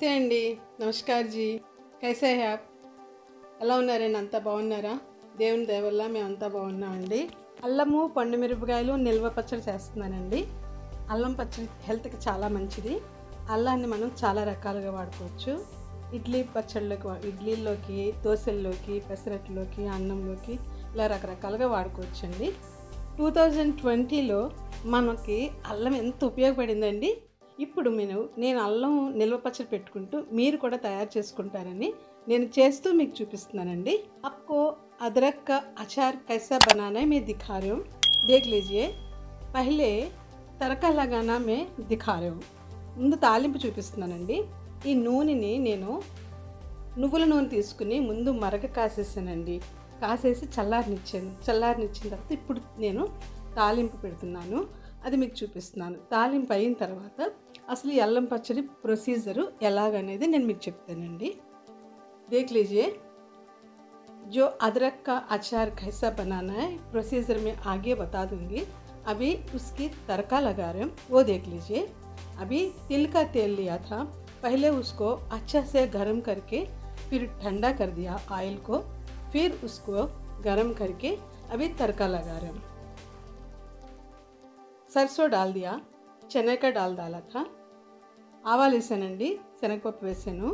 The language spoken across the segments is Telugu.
నమస్తే అండి. నమస్కార్ జీ. కైసే హై ఆప్? ఎలా ఉన్నారండి? అంతా బాగున్నారా? దేవుని దయ వల్ల మేమంతా బాగున్నామండి. అల్లము, పండు మిరపకాయలు నిల్వ పచ్చడి చేస్తున్నానండి. అల్లం పచ్చడి హెల్త్కి చాలా మంచిది. అల్లాన్ని మనం చాలా రకాలుగా వాడుకోవచ్చు. ఇడ్లీ పచ్చళ్ళకి, ఇడ్లీలోకి, దోశల్లోకి, పెసరట్లోకి, అన్నంలోకి ఇలా రకరకాలుగా వాడుకోవచ్చండి. 2020లో మనకి అల్లం ఎంత ఉపయోగపడిందండి. ఇప్పుడు నేను అల్లం నిల్వ పచ్చడి పెట్టుకుంటూ మీరు కూడా తయారు చేసుకుంటారని నేను చేస్తూ మీకు చూపిస్తున్నానండి. आपको अदरक का अचार कैसा बनाना है मैं दिखा रही हूँ, देख लीजिए. पहले तड़का लगाना मैं दिखा रही हूँ. ముందు తాలింపు చూపిస్తున్నానండి. ఈ నూనెని నేను నువ్వుల నూనె తీసుకుని ముందు మరగ కాసేసానండి. కాసేసి చల్లారనిచ్చిన తర్వాత ఇప్పుడు నేను తాలింపు పెడుతున్నాను. అది మీకు చూపిస్తున్నాను. తాలింపు అయిన తర్వాత అసలు ఈ అల్లం పచ్చడి ప్రొసీజరు ఎలాగనేది నేను మీకు చెప్తానండి. देख लीजिए, जो अदरक का अचार कैसा बनाना है प्रोसीजर में आगे बता दूंगी. अभी उसकी तड़का लगा रहे हैं, वो देख लीजिए. अभी तिल का तेल लिया था, पहले उसको अच्छा से गर्म करके फिर ठंडा कर दिया ऑयल को, फिर उसको गर्म करके अभी तड़का लगा रहे हैं. सरसों डाल दिया, चने का दाल डाला था, ఆవాలు వేసానండి, శనగపప్పు వేసాను.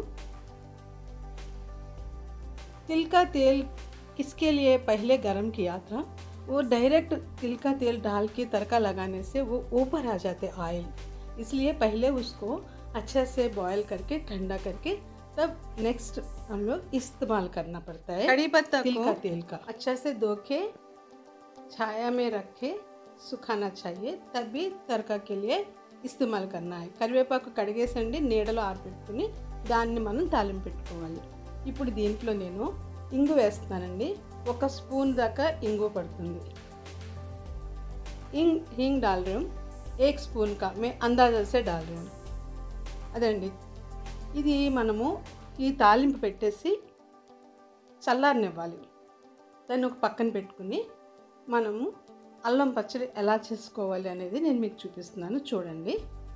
तिल का तेल किसके लिए पहले गर्म किया था, वो डायरेक्ट तिल का तेल डाल के तड़का लगाने से वो ऊपर आ जाते ऑयल, इसलिए पहले उसको अच्छा से बॉयल करके ठंडा करके तब नेक्स्ट हम लोग इस्तेमाल करना पड़ता है. कड़ी पत्ता तिल का तेल का अच्छा से धो के छाया में रख के सुखाना चाहिए, तभी तड़का के लिए ఇస్తమాల్ కన్నా. కరివేపాకు కడిగేసండి, నీడలో ఆరబెట్టుకుని దాన్ని మనం తాలింపు పెట్టుకోవాలి. ఇప్పుడు దీంట్లో నేను ఇంగు వేస్తున్నానండి. 1 స్పూన్ దాకా ఇంగు పడుతుంది. హింగ్ डाल रही हूँ, 1 स्पून का मैं अंदाजा से डाल रही हूँ. అదండి. ఇది మనము ఈ తాలింపు పెట్టేసి చల్లారనివ్వాలి. దాన్ని ఒక పక్కన పెట్టుకుని మనము అల్లం పచ్చడి ఎలా చేసుకోవాలి అనేది నేను మీకు చూపిస్తున్నాను, చూడండి.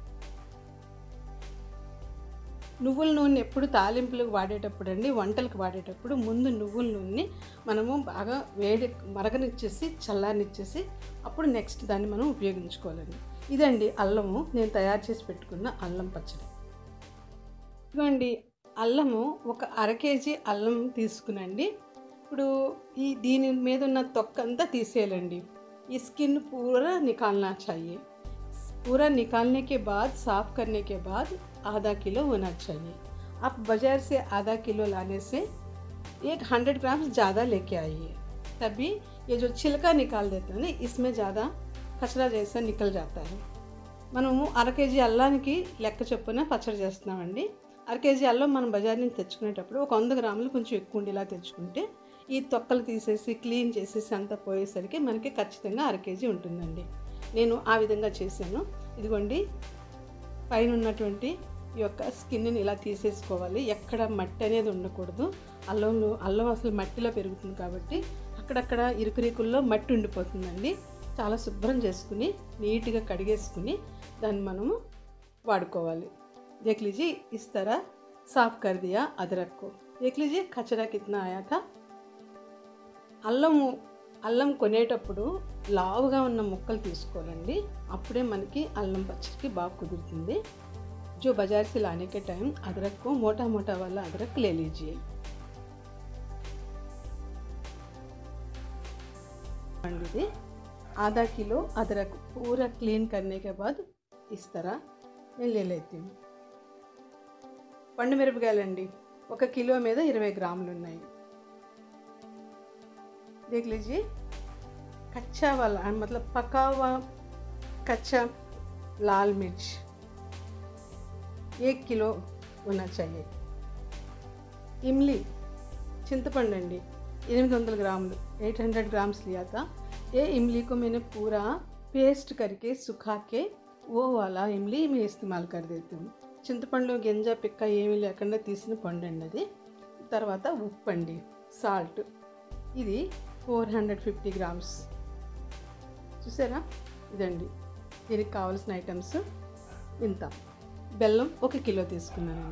నువ్వుల నూనె ఎప్పుడు తాలింపులకు వాడేటప్పుడు అండి, వంటలకు వాడేటప్పుడు ముందు నువ్వుల నూనెని మనము బాగా మరగనిచ్చేసి చల్లారనిచ్చేసి అప్పుడు నెక్స్ట్ దాన్ని మనం ఉపయోగించుకోవాలండి. ఇదండి అల్లము నేను తయారు చేసి పెట్టుకున్న అల్లం పచ్చడి. ఇదిగోండి అల్లము, ఒక 1/2 కేజీ అల్లం తీసుకునండి. ఇప్పుడు దీని మీద ఉన్న తొక్క అంతా తీసేయాలండి. ये स्किन पूरा निकालना चाहिए. पूरा निकालने के बाद, साफ़ करने के बाद आधा किलो होना चाहिए. आप बाज़ार से आधा किलो लाने से 100 ग्राम ज़्यादा लेके आइए, तभी ये जो छिलका निकाल देता है ना, इसमें ज़्यादा कचरा जैसा निकल जाता है. మనము 1/2 కేజీ అల్లానికి లెక్క చొప్పున పచ్చడి చేస్తున్నామండి. 1/2 కేజీ అల్లం మనం బజార్ నుంచి తెచ్చుకునేటప్పుడు ఒక 100 గ్రాములు కొంచెం ఎక్కువ ఉండేలా తెచ్చుకుంటే ఈ తొక్కలు తీసేసి క్లీన్ చేసేసి అంతా పోయేసరికి మనకి ఖచ్చితంగా 1/2 కేజీ ఉంటుందండి. నేను ఆ విధంగా చేశాను. ఇదిగోండి, పైన ఉన్నటువంటి ఈ యొక్క స్కిన్ని ఇలా తీసేసుకోవాలి. ఎక్కడ మట్టి అనేది ఉండకూడదు. అల్లం అసలు మట్టిలో పెరుగుతుంది కాబట్టి అక్కడక్కడ ఇరుకురీకుల్లో మట్టి ఉండిపోతుందండి. చాలా శుభ్రం చేసుకుని నీట్గా కడిగేసుకుని దాన్ని మనము వాడుకోవాలి. देख लीजिए, इस तरह साफ कर दिया अदरक को. देख लीजिए कचरा कितना आया था. అల్లం కొనేటప్పుడు లావుగా ఉన్న ముక్కలు తీసుకోవాలండి. అప్పుడే మనకి అల్లం పచ్చడికి బాగా కుదురుతుంది. जो बाजार से लाने के टाइम अदरक को मोटा मोटा वाला अदरक ले लीजिए. आधा किलो अदरक पूरा क्लीन करने के बाद इस तरह मैं ले लेती हूँ. పండు మిరపకాయలండి, 1 కిలో మీద 20 గ్రాములు ఉన్నాయి. देख लीजिए, कच्चा वाला मतलब पका हुआ कच्चा लाल मिर्च 1 किलो होना चाहिए. इमली, చింతపండు అండి, 800 ग्रामुలు, 800 ग्राम्स लिया था. ये इमली को मैंने पूरा पेस्ट करके सुखा के वो वाला इमली मैं इस्तेमाल कर देती हूँ. చింతపండులో గింజ పిక్క ఏమీ లేకుండా తీసిన పండు అండి అది. తర్వాత ఉప్పు అండి, సాల్ట్, ఇది 450 గ్రామ్స్. చూసారా, ఇదండి దీనికి కావాల్సిన ఐటమ్స్. ఇంత బెల్లం 1 కిలో తీసుకున్నానండి.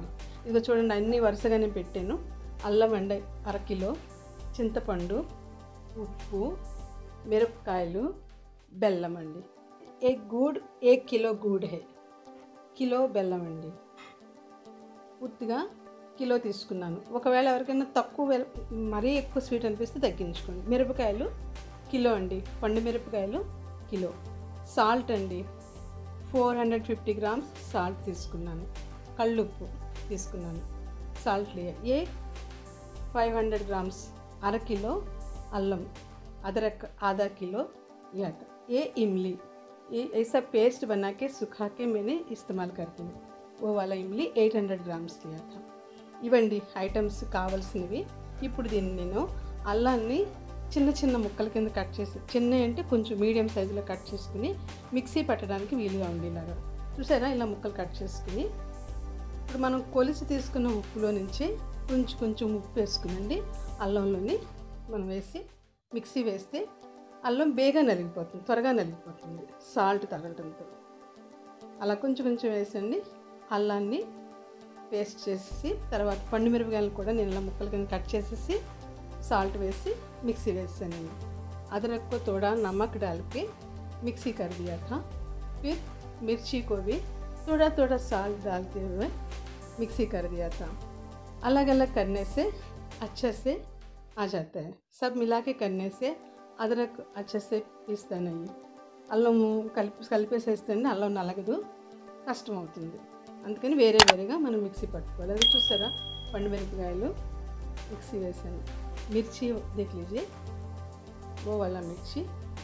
ఇదిగో చూడండి, అన్నీ వరుసగానే పెట్టాను. అల్లం అండి అరకిలో, చింతపండు, ఉప్పు, మిరపకాయలు, బెల్లం అండి. एक किलो गूड़ है, కిలో బెల్లం అండి. పూర్తిగా కిలో తీసుకున్నాను. ఒకవేళ ఎవరికైనా మరీ ఎక్కువ స్వీట్ అనిపిస్తే తగ్గించుకోండి. మిరపకాయలు కిలో అండి, పండు మిరపకాయలు కిలో. సాల్ట్ అండి 450 గ్రామ్స్ సాల్ట్ తీసుకున్నాను. కళ్ళుప్పు తీసుకున్నాను. సాల్ట్ लिया ये 500 ग्राम्स, అర కిలో అల్లం, अदरक आधा किलो लिया था. ये इमली, ये ऐसा पेस्ट बना के सुखा के मैंने इस्तेमाल करती हूँ. वो वाला इमली 800 ग्राम्स लिया था. ఇవండి ఐటమ్స్ కావాల్సినవి. ఇప్పుడు దీన్ని నేను అల్లాన్ని చిన్న చిన్న ముక్కల కింద కట్ చేసి, చిన్న అంటే కొంచెం మీడియం సైజులో కట్ చేసుకుని మిక్సీ పట్టడానికి వీలుగా ఉండేలాగా చూసారా, ఇలా ముక్కలు కట్ చేసుకుని ఇప్పుడు మనం కొలిసి తీసుకున్న ఉప్పులో నుంచి కొంచెం ఉప్పు వేసుకునండి అల్లంలోని మనం వేసి మిక్సీ వేస్తే అల్లం త్వరగా నలిగిపోతుంది సాల్ట్ తగలడంతో. అలా కొంచెం వేసండి. అల్లాన్ని పేస్ట్ చేసి తర్వాత పండు మిరపకాయలు కూడా నేను ఇలా ముక్కలు కింద కట్ చేసేసి साल्ट वेसी मिक्सी वेसाను. अदरक को थोड़ा नमक डाल के मिक्सी कर दिया था. फिर मिर्ची को भी थोड़ा साल्ट डालते हुए मिक्सी कर दिया था. अलग अलग करने से अच्छे से आ जाता है. सब मिला के करने से अदरक अच्छे से पीसता नहीं. అల్లం కలిపేసేస్తే అల్లం నలగదు, కష్టం అవుతుంది. అందుకని వేరేగా మనం మిక్సీ పట్టుకోవాలి. అది చూసారా, పండు మిరపకాయలు मिक्सी वेसाను. मिर्ची देख लीजिए, वो वाला मिर्ची,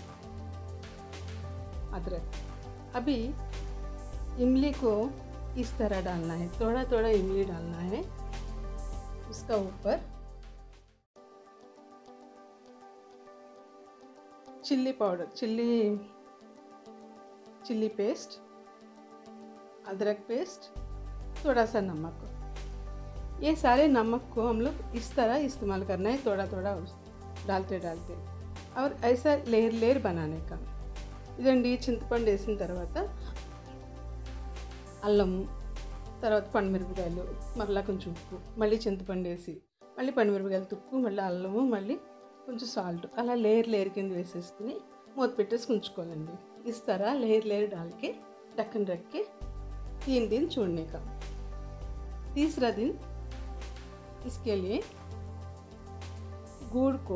अदरक. अभी इमली को इस तरह डालना है, थोड़ा इमली डालना है. उसका ऊपर चिल्ली पाउडर, चिल्ली पेस्ट, अदरक पेस्ट, थोड़ा सा नमक. ये सारे नमक को हम लोग इस तरह इस्तेमाल करना है, थोड़ा डालते और ऐसा लेयर बनाने का. ఇదండి చింతపండు వేసిన తర్వాత అల్లం, తర్వాత పండుమిరపకాయలు, మళ్ళీ కొంచెం ఉప్పు, మళ్ళీ చింతపండు వేసి మళ్ళీ పండుమిరపకాయలు తుప్పు, మళ్ళీ అల్లము, మళ్ళీ కొంచెం సాల్ట్, అలా లేయర్ కింద వేసేసుకుని మూత పెట్టేసి ఉంచుకోవాలండి. इस तरह लेयर डाल के ढक्कन रख के 3 दिन छोड़ने का. तीसरा दिन इसके लिए गुड़ को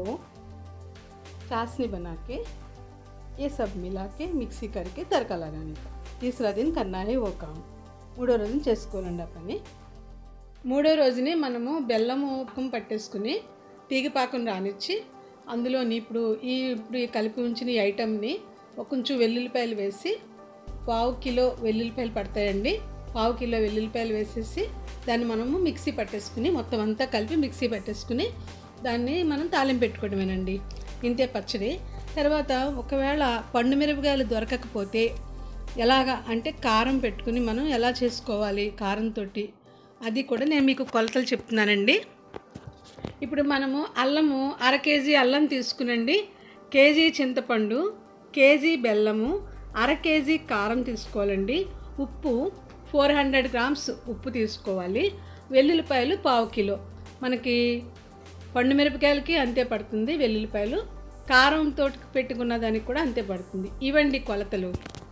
चाशनी बना के ये सब मिला के मिक्सी करके तड़का लगाने का. तीसरा दिन करना है वो काम. మూడో రోజున చేసుకోవాలండి ఆ పని. మూడో రోజుని మనము బెల్లము పాకం పట్టేసుకుని తీగపాకం రానిచ్చి అందులోని ఇప్పుడు ఈ కలిపి ఉంచిన ఈ ఐటమ్ని కొంచెం వెల్లుల్లిపాయలు వేసి, పావు కిలో వెల్లుల్లిపాయలు పడతాయండి, పావు కిలో వెల్లుల్లిపాయలు వేసేసి దాన్ని మనము మిక్సీ పట్టేసుకుని మొత్తం అంతా కలిపి మిక్సీ పట్టేసుకుని దాన్ని మనం తాలింపు పెట్టుకోవడమేనండి. ఇంతే పచ్చడి. తర్వాత ఒకవేళ పండు మిరపకాయలు దొరకకపోతే ఎలాగా అంటే కారం పెట్టుకుని మనం ఎలా చేసుకోవాలి కారంతో, అది కూడా నేను మీకు కొలతలు చెప్తున్నానండి. ఇప్పుడు మనము అల్లము అర కేజీ అల్లం తీసుకునండి, కేజీ చింతపండు, కేజీ బెల్లము, అర కేజీ కారం తీసుకోవాలండి, ఉప్పు 400 గ్రామ్స్ ఉప్పు తీసుకోవాలి, వెల్లుల్లిపాయలు పావు కిలో. మనకి పండు మిరపకాయలకి అంతే పడుతుంది వెల్లుల్లిపాయలు, కారంతో పెట్టుకున్న దానికి కూడా అంతే పడుతుంది. ఇవండి కొలతలు.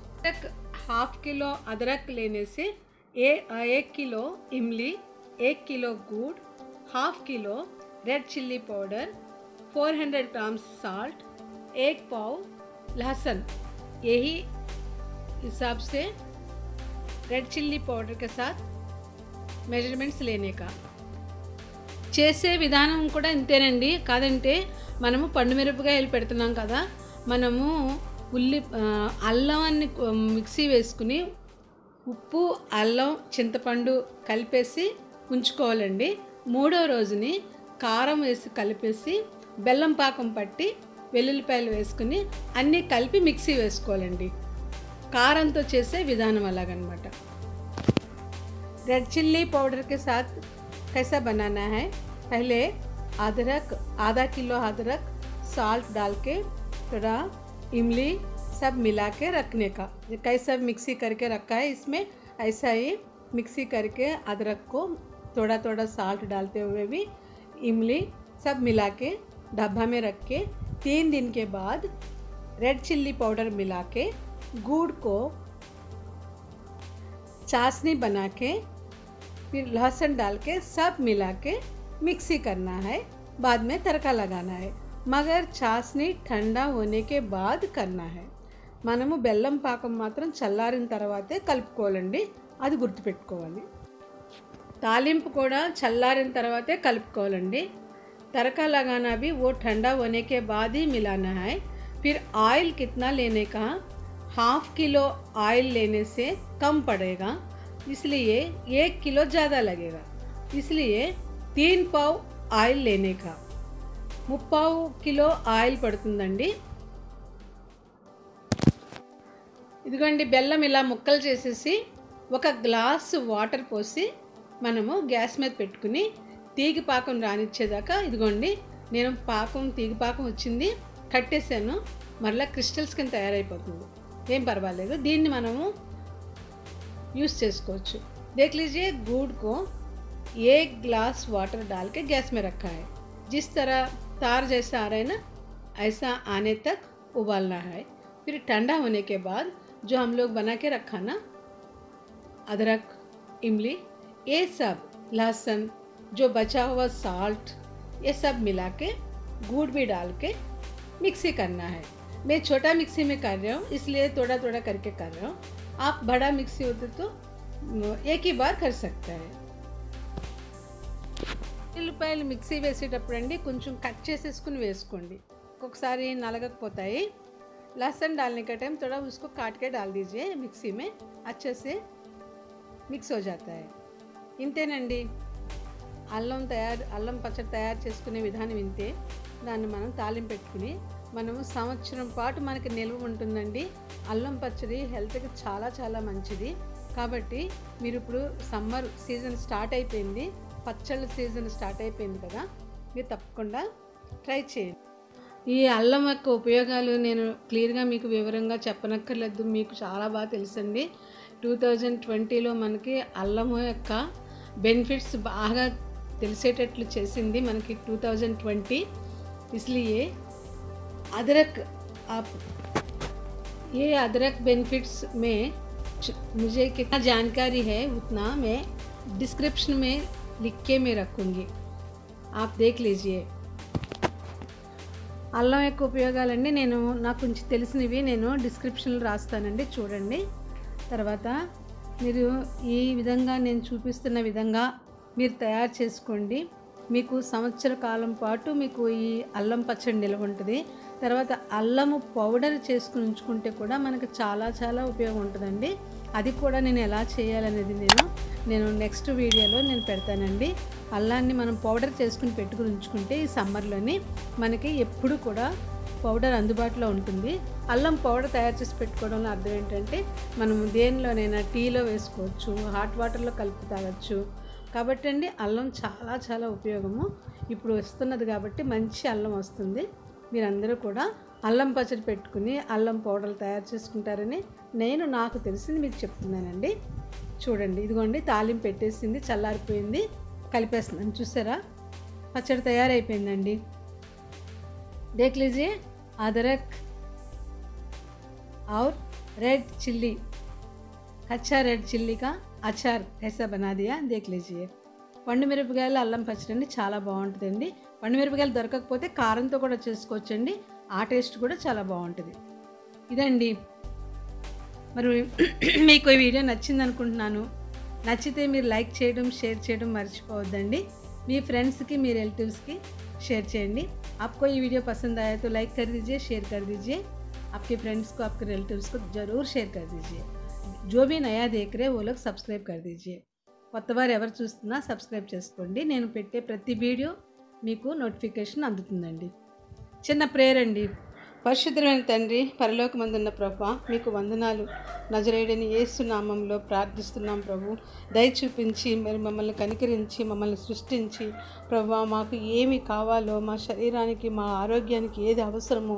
हाफ किलो अदरक लेने से 1 किलो इमली, 1 किलो गुड़, half kilo red chilli powder, 400 grams salt, 1 पाव लहसुन. यही हिसाब से रेड चिल्ली पाउडर के साथ मेजरमेंट्स लेने का. చేసే విధానం కూడా ఇంతేనండి. కాదంటే మనము పండు మిరపకాయలు పెడుతున్నాం కదా, మనము అల్లాన్ని మిక్సీ వేసుకుని ఉప్పు, అల్లం, చింతపండు కలిపేసి ఉంచుకోవాలండి. మూడో రోజుని కారం వేసి కలిపేసి బెల్లం పాకం పట్టి వెల్లుల్లిపాయలు వేసుకుని అన్నీ కలిపి మిక్సీ వేసుకోవాలండి. కారంతో చేసే విధానం అలాగనమాట. रेड चिल्ली पाउडर के साथ कैसा बनाना है, पहले अदरक, आधा किलो अदरक, साल्ट डाल के थोड़ा इमली सब मिला के रखने का. कैसा मिक्सी करके रखा है इसमें ऐसा ही मिक्सी करके अदरक को थोड़ा थोड़ा साल्ट डालते हुए भी इमली सब मिला के डब्बा में रख के 3 दिन के बाद रेड चिल्ली पाउडर मिला के गुड़ को चाशनी बना के फिर लहसुन डाल के सब मिला के मिक्सी करना है। बाद में तड़का लगाना है, मगर चाशनी ठंडा होने के बाद करना है। మనము బెల్లం పాకం మాత్రం చల్లారిన తర్వాతే కలుపుకోవాలండి, అది గుర్తుపెట్టుకోవాలి। తాలింపు కూడా చల్లారిన తర్వాతే కలుపుకోవాలండి। तड़का लगाना भी वो ठंडा होने के बाद ही मिलाना है। फिर ऑयल कितना लेने का, 1/2 किलो ऑयल लेने से कम पड़ेगा, इसलिए 1 किलो ज़्यादा लगेगा, इसलिए 3 पाव ऑयल लेने का। 3/4 किलो ఆయిల్ పడుతుందండి। ఇదిగోండి బెల్లం ఇలా ముక్కలు చేసేసి 1 గ్లాసు వాటర్ పోసి మనము గ్యాస్ మీద పెట్టుకుని తీగి పాకం రానిచ్చేదాకా, ఇదిగోండి నేను పాకం తీగి పాకం వచ్చింది, కట్టేసాను, మరలా క్రిస్టల్స్ కింద తయారైపోతుంది, ఏం పర్వాలేదు, దీన్ని మనము యూస్ చేసుకోవచ్చు। देख लीजिए गुड़ को 1 ग्लास वाटर डाल के गैस में रखा है। जिस तरह तार जैसा आ रहा है ना, ऐसा आने तक उबालना है। फिर ठंडा होने के बाद जो हम लोग बना के रखा ना, अदरक, इमली, ये सब, लहसुन, जो बचा हुआ साल्ट, ये सब मिला के गुड़ भी डाल के मिक्सी करना है। मैं छोटा मिक्सी में कर रहा हूँ, इसलिए थोड़ा थोड़ा करके कर रहा हूँ। आप बड़ा मिक्सी होते तो एक ही बार कर सकता है। ఉల్లిపాయలు మిక్సీ వేసేటప్పుడు అండి కొంచెం కట్ చేసేసుకుని వేసుకోండి, ఒక్కొక్కసారి నలగకపోతాయి। लहसुन डालने का टाइम थोड़ा उसको काट के डाल दीजिए, मिक्सी में अच्छे से मिक्स हो जाता है। ఇంతేనండి అల్లం పచ్చడి తయారు చేసుకునే విధానం ఇంతే। దాన్ని మనం తాలింపు పెట్టుకుని మనము సంవత్సరం పాటు మనకి నిల్వ ఉంటుందండి। అల్లం పచ్చడి హెల్త్కి చాలా చాలా మంచిది, కాబట్టి మీరు ఇప్పుడు సమ్మర్ సీజన్ స్టార్ట్ అయిపోయింది, పచ్చళ్ళ సీజన్ స్టార్ట్ అయిపోయింది కదా, మీరు తప్పకుండా ట్రై చేయండి। ఈ అల్లం యొక్క ఉపయోగాలు నేను క్లియర్గా మీకు వివరంగా చెప్పనక్కర్లేదు, మీకు చాలా బాగా తెలుసండి। 2020లో మనకి అల్లం యొక్క బెనిఫిట్స్ బాగా తెలిసేటట్లు చేసింది మనకి 2020, इसलिए अदरक, आप ये अदरक बेनिफिट्स में मुझे कितना जानकारी है उतना मैं डिस्क्रिप्शन में लिख के मैं रखूँगी, आप देख लीजिए। అల్లం యొక్క ఉపయోగాలండి నేను నాకు కొంచెం తెలిసినవి నేను డిస్క్రిప్షన్లో రాస్తానండి, చూడండి। తర్వాత మీరు ఈ విధంగా నేను చూపిస్తున్న విధంగా మీరు తయారు చేసుకోండి, మీకు సంవత్సర కాలం పాటు మీకు ఈ అల్లం పచ్చడి నిల్వ ఉంటుంది। తర్వాత అల్లము పౌడర్ చేసుకుని ఉంచుకుంటే కూడా మనకు చాలా చాలా ఉపయోగం ఉంటుందండి। అది కూడా నేను ఎలా చేయాలనేది నేను నెక్స్ట్ వీడియోలో నేను పెడతానండి। అల్లాన్ని మనం పౌడర్ చేసుకుని పెట్టుకుని ఉంచుకుంటే ఈ సమ్మర్లోని మనకి ఎప్పుడు కూడా పౌడర్ అందుబాటులో ఉంటుంది। అల్లం పౌడర్ తయారు చేసి పెట్టుకోవడంలో అర్థం ఏంటంటే మనము దేనిలోనైనా టీలో వేసుకోవచ్చు, హాట్ వాటర్లో కలిపి తాగొచ్చు, కాబట్టి అండి అల్లం చాలా చాలా ఉపయోగము। ఇప్పుడు వస్తున్నది కాబట్టి మంచి అల్లం వస్తుంది, మీరందరూ కూడా అల్లం పచ్చడి పెట్టుకుని అల్లం పౌడర్ తయారు చేసుకుంటారని నేను నాకు తెలిసింది మీకు చెప్తున్నానండి। చూడండి ఇదిగోండి తాలింపు పెట్టేసింది, చల్లారిపోయింది, కలిపేస్తున్నాను, చూసారా పచ్చడి తయారైపోయిందండి। देख लीजिए अदरक और रेड चिल्ली, कच्चा रेड चिल्ली का अचार कैसा बना दिया देख लीजिए। పండు మిరపకాయలు అల్లం పచ్చడి అండి చాలా బాగుంటుందండి। పండు మిరపకాయలు దొరకకపోతే కారంతో కూడా చేసుకోవచ్చండి, ఆ టేస్ట్ కూడా చాలా బాగుంటుంది। ఇదండి మరి మీకు ఈ వీడియో నచ్చింది అనుకుంటున్నాను, నచ్చితే మీరు లైక్ చేయడం షేర్ చేయడం మర్చిపోవద్దండి, మీ ఫ్రెండ్స్కి మీ रिलेटिव्सకి शेयर చేయండి। आपको ये वीडियो पसंद आया तो लाइक कर दीजिए, शेयर कर दीजिए, आपके फ्रेंड्स को आपके रिलेटिव्स को ज़रूर शेयर कर दीजिए। जो भी नया देख रहे वो लोग सब्सक्राइब कर दीजिए, కొత్తవారు ఎవరు చూస్తున్నా సబ్స్క్రైబ్ చేసుకోండి, నేను పెట్టే ప్రతి వీడియో మీకు నోటిఫికేషన్ అందుతుందండి। చిన్న ప్రేయర్ అండి। పరిశుద్ధమైన తండ్రి, పరలోకమందున్న ప్రభువా, మీకు వందనాలు, నజరేయుడైన యేసు నామంలో ప్రార్థిస్తున్నాం ప్రభు। దయ చూపించి మరి మమ్మల్ని కనికరించి మమ్మల్ని సృష్టించి ప్రభువా, మాకు ఏమి కావాలో, మా శరీరానికి మా ఆరోగ్యానికి ఏది అవసరమో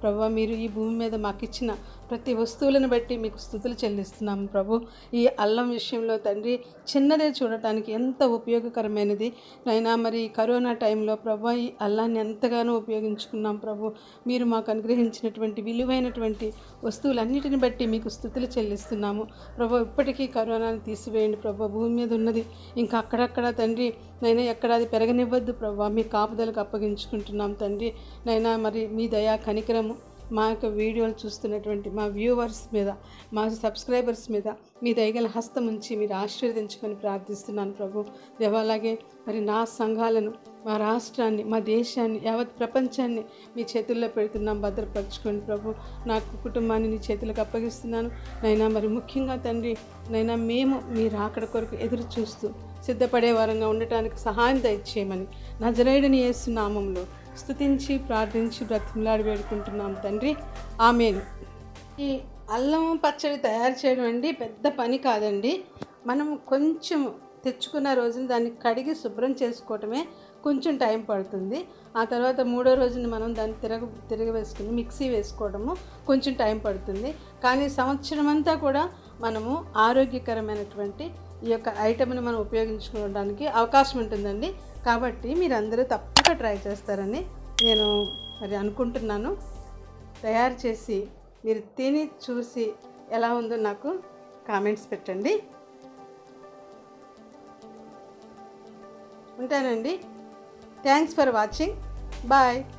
ప్రభు మీరు ఈ భూమి మీద మాకు ఇచ్చిన ప్రతి వస్తువులను బట్టి మీకు స్తుతులు చెల్లిస్తున్నాము ప్రభు. ఈ అల్లం విషయంలో తండ్రి చిన్నదే చూడటానికి ఎంత ఉపయోగకరమైనది నైనా. మరి కరోనా టైంలో ప్రభు ఈ అల్లాన్ని ఎంతగానో ఉపయోగించుకున్నాం ప్రభు. మీరు మాకు అనుగ్రహించినటువంటి విలువైనటువంటి వస్తువులన్నిటిని బట్టి మీకు స్తుతులు చెల్లిస్తున్నాము ప్రభు. ఇప్పటికీ కరోనాను తీసివేయండి ప్రభు. భూమి మీద ఉన్నది ఇంకా అక్కడక్కడ తండ్రి నైనా ఎక్కడ అది పెరగనివ్వద్దు ప్రభు. మీ కాపుదలకు అప్పగించుకుంటున్నాం తండ్రి నైనా. మరి మీ దయా కనికరము మా యొక్క వీడియోలు చూస్తున్నటువంటి మా వ్యూవర్స్ మీద, మా సబ్స్క్రైబర్స్ మీద మీ దయగల హస్తం ఉంచి మీరు ఆశీర్వదించమని ప్రార్థిస్తున్నాను ప్రభు. దేవాలాగే మరి నా సంఘాలను, మా రాష్ట్రాన్ని, మా దేశాన్ని, యావత్ ప్రపంచాన్ని మీ చేతుల్లో పెడుతున్నాం. భద్రపరచుకోండి ప్రభు. నా కుటుంబాన్ని నీ చేతులకు అప్పగిస్తున్నాను నైనా. మరి ముఖ్యంగా తండ్రి నైనా మేము మీ రాకడ కొరకు ఎదురు చూస్తూ సిద్ధపడే వారంగా ఉండటానికి సహాయం దయచేయమని నజరేయుడని యేసు నామములో స్తుతించి ప్రార్థించి బ్రతిమలాడి వేడుకుంటున్నాం తండ్రి. ఆమేన్. ఈ అల్లం పచ్చడి తయారు చేయడం అండి పెద్ద పని కాదండి. మనం కొంచెం తెచ్చుకున్న రోజున దాన్ని కడిగి శుభ్రం చేసుకోవటమే కొంచెం టైం పడుతుంది. ఆ తర్వాత మూడో రోజున మనం దాన్ని తిరగవేసుకుని మిక్సీ వేసుకోవడము కొంచెం టైం పడుతుంది. కానీ సంవత్సరం అంతా కూడా మనము ఆరోగ్యకరమైనటువంటి ఈ యొక్క ఐటమ్ని మనం ఉపయోగించుకోవడానికి అవకాశం ఉంటుందండి. కాబట్టి మీరందరూ తప్పక ట్రై చేస్తారని నేను మరి అనుకుంటున్నాను. తయారు చేసి మీరు తిని చూసి ఎలా ఉందో నాకు కామెంట్స్ పెట్టండి. ఉంటానండి. Thanks for watching. బాయ్.